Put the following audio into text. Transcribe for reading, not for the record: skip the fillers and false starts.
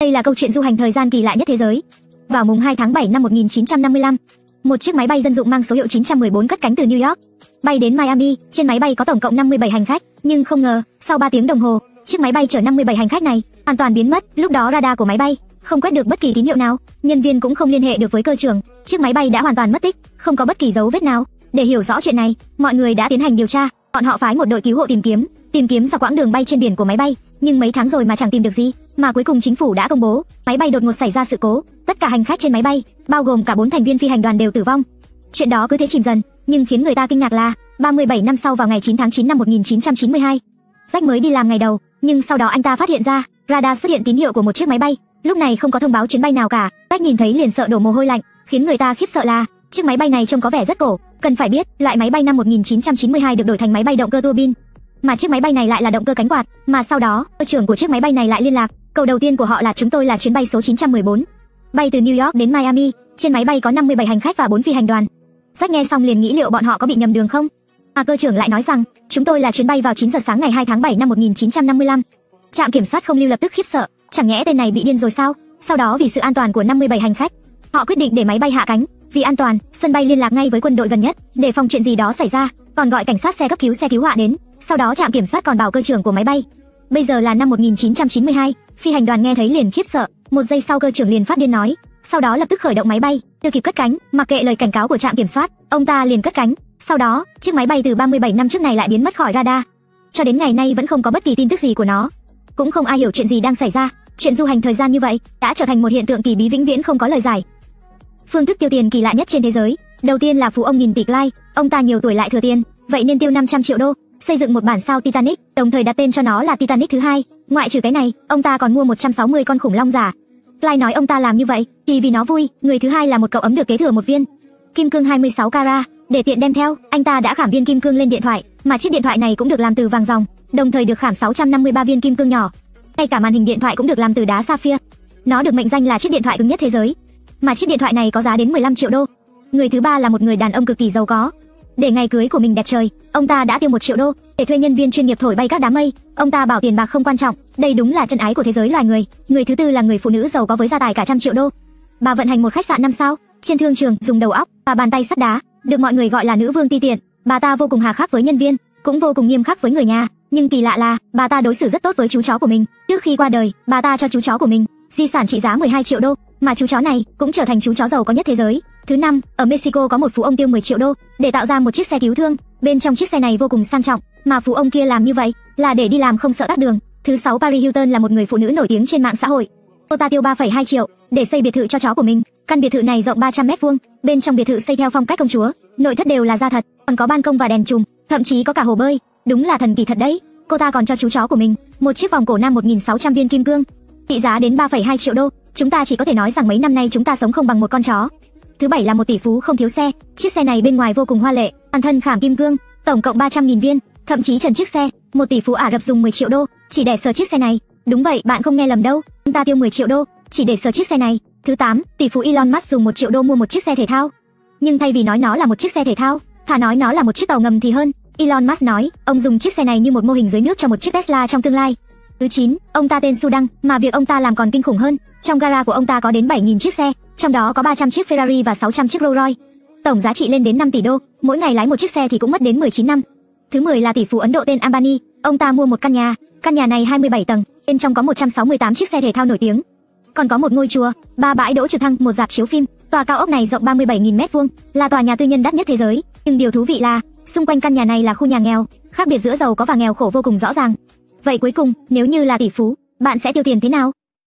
Đây là câu chuyện du hành thời gian kỳ lạ nhất thế giới. Vào mùng 2 tháng 7 năm 1955, một chiếc máy bay dân dụng mang số hiệu 914 cất cánh từ New York, bay đến Miami. Trên máy bay có tổng cộng 57 hành khách, nhưng không ngờ, sau 3 tiếng đồng hồ, chiếc máy bay chở 57 hành khách này hoàn toàn biến mất. Lúc đó radar của máy bay không quét được bất kỳ tín hiệu nào, nhân viên cũng không liên hệ được với cơ trưởng. Chiếc máy bay đã hoàn toàn mất tích, không có bất kỳ dấu vết nào. Để hiểu rõ chuyện này, mọi người đã tiến hành điều tra. Bọn họ phái một đội cứu hộ tìm kiếm dọc quãng đường bay trên biển của máy bay, nhưng mấy tháng rồi mà chẳng tìm được gì, mà cuối cùng chính phủ đã công bố, máy bay đột ngột xảy ra sự cố, tất cả hành khách trên máy bay, bao gồm cả 4 thành viên phi hành đoàn đều tử vong. Chuyện đó cứ thế chìm dần, nhưng khiến người ta kinh ngạc là 37 năm sau, vào ngày 9 tháng 9 năm 1992, Jack mới đi làm ngày đầu, nhưng sau đó anh ta phát hiện ra, radar xuất hiện tín hiệu của một chiếc máy bay. Lúc này không có thông báo chuyến bay nào cả. Jack nhìn thấy liền sợ đổ mồ hôi lạnh. Khiến người ta khiếp sợ là chiếc máy bay này trông có vẻ rất cổ. Cần phải biết, loại máy bay năm 1992 được đổi thành máy bay động cơ tua bin, mà chiếc máy bay này lại là động cơ cánh quạt. Mà sau đó, cơ trưởng của chiếc máy bay này lại liên lạc. Câu đầu tiên của họ là: chúng tôi là chuyến bay số 914, bay từ New York đến Miami. Trên máy bay có 57 hành khách và 4 phi hành đoàn. Jack nghe xong liền nghĩ liệu bọn họ có bị nhầm đường không. Cơ trưởng lại nói rằng: chúng tôi là chuyến bay vào 9 giờ sáng ngày 2 tháng 7 năm 1955. Trạm kiểm soát không lưu lập tức khiếp sợ, chẳng nhẽ tên này bị điên rồi sao? Sau đó vì sự an toàn của 57 hành khách, họ quyết định để máy bay hạ cánh. Vì an toàn, sân bay liên lạc ngay với quân đội gần nhất để phòng chuyện gì đó xảy ra, còn gọi cảnh sát, xe cấp cứu, xe cứu hỏa đến. Sau đó trạm kiểm soát còn bảo cơ trưởng của máy bay. Bây giờ là năm 1992, phi hành đoàn nghe thấy liền khiếp sợ. Một giây sau cơ trưởng liền phát điên nói, sau đó lập tức khởi động máy bay, chưa kịp cất cánh, mặc kệ lời cảnh cáo của trạm kiểm soát, ông ta liền cất cánh. Sau đó, chiếc máy bay từ 37 năm trước này lại biến mất khỏi radar. Cho đến ngày nay vẫn không có bất kỳ tin tức gì của nó. Cũng không ai hiểu chuyện gì đang xảy ra. Chuyện du hành thời gian như vậy đã trở thành một hiện tượng kỳ bí vĩnh viễn không có lời giải. Phương thức tiêu tiền kỳ lạ nhất trên thế giới. Đầu tiên là phú ông nghìn tỷ Clyde, ông ta nhiều tuổi lại thừa tiền, vậy nên tiêu 500 triệu đô, xây dựng một bản sao Titanic, đồng thời đặt tên cho nó là Titanic thứ hai. Ngoại trừ cái này, ông ta còn mua 160 con khủng long giả. Clyde nói ông ta làm như vậy chỉ vì nó vui. Người thứ hai là một cậu ấm được kế thừa một viên kim cương 26 carat, để tiện đem theo. Anh ta đã khảm viên kim cương lên điện thoại, mà chiếc điện thoại này cũng được làm từ vàng ròng, đồng thời được khảm 653 viên kim cương nhỏ. Ngay cả màn hình điện thoại cũng được làm từ đá sapphire. Nó được mệnh danh là chiếc điện thoại cứng nhất thế giới, mà chiếc điện thoại này có giá đến 15 triệu đô. Người thứ ba là một người đàn ông cực kỳ giàu có. Để ngày cưới của mình đẹp trời, ông ta đã tiêu 1 triệu đô để thuê nhân viên chuyên nghiệp thổi bay các đám mây. Ông ta bảo tiền bạc không quan trọng, đây đúng là chân ái của thế giới loài người. Người thứ tư là người phụ nữ giàu có với gia tài cả 100 triệu đô. Bà vận hành một khách sạn 5 sao trên thương trường, dùng đầu óc và bàn tay sắt đá, được mọi người gọi là nữ vương ti tiện. Bà ta vô cùng hà khắc với nhân viên, cũng vô cùng nghiêm khắc với người nhà, nhưng kỳ lạ là bà ta đối xử rất tốt với chú chó của mình. Trước khi qua đời, bà ta cho chú chó của mình di sản trị giá 12 triệu đô, mà chú chó này cũng trở thành chú chó giàu có nhất thế giới. Thứ năm, ở Mexico có một phú ông tiêu 10 triệu đô để tạo ra một chiếc xe cứu thương. Bên trong chiếc xe này vô cùng sang trọng, mà phú ông kia làm như vậy là để đi làm không sợ tắc đường. Thứ sáu, Paris Hilton là một người phụ nữ nổi tiếng trên mạng xã hội. Cô ta tiêu 3,2 triệu để xây biệt thự cho chó của mình. Căn biệt thự này rộng 300 m², bên trong biệt thự xây theo phong cách công chúa, nội thất đều là da thật, còn có ban công và đèn chùm, thậm chí có cả hồ bơi. Đúng là thần kỳ thật đấy. Cô ta còn cho chú chó của mình một chiếc vòng cổ nam 1.600 viên kim cương, trị giá đến 3,2 triệu đô. Chúng ta chỉ có thể nói rằng mấy năm nay chúng ta sống không bằng một con chó. Thứ bảy là một tỷ phú không thiếu xe. Chiếc xe này bên ngoài vô cùng hoa lệ, toàn thân khảm kim cương, tổng cộng 300.000 viên, thậm chí trần chiếc xe. Một tỷ phú Ả Rập dùng 10 triệu đô chỉ để sờ chiếc xe này. Đúng vậy, bạn không nghe lầm đâu, ông ta tiêu 10 triệu đô chỉ để sờ chiếc xe này. Thứ 8, tỷ phú Elon Musk dùng 1 triệu đô mua một chiếc xe thể thao. Nhưng thay vì nói nó là một chiếc xe thể thao, thà nói nó là một chiếc tàu ngầm thì hơn. Elon Musk nói, ông dùng chiếc xe này như một mô hình dưới nước cho một chiếc Tesla trong tương lai. Thứ 9, ông ta tên Su Đăng, mà việc ông ta làm còn kinh khủng hơn. Trong gara của ông ta có đến 7.000 chiếc xe, trong đó có 300 chiếc Ferrari và 600 chiếc Rolls Royce. Tổng giá trị lên đến 5 tỷ đô, mỗi ngày lái một chiếc xe thì cũng mất đến 19 năm. Thứ 10 là tỷ phú Ấn Độ tên Ambani, ông ta mua một căn nhà này 27 tầng, bên trong có 168 chiếc xe thể thao nổi tiếng. Còn có một ngôi chùa, 3 bãi đỗ trực thăng, một rạp chiếu phim. Tòa cao ốc này rộng 37.000 m², là tòa nhà tư nhân đắt nhất thế giới. Nhưng điều thú vị là, xung quanh căn nhà này là khu nhà nghèo, khác biệt giữa giàu có và nghèo khổ vô cùng rõ ràng. Vậy cuối cùng, nếu như là tỷ phú, bạn sẽ tiêu tiền thế nào?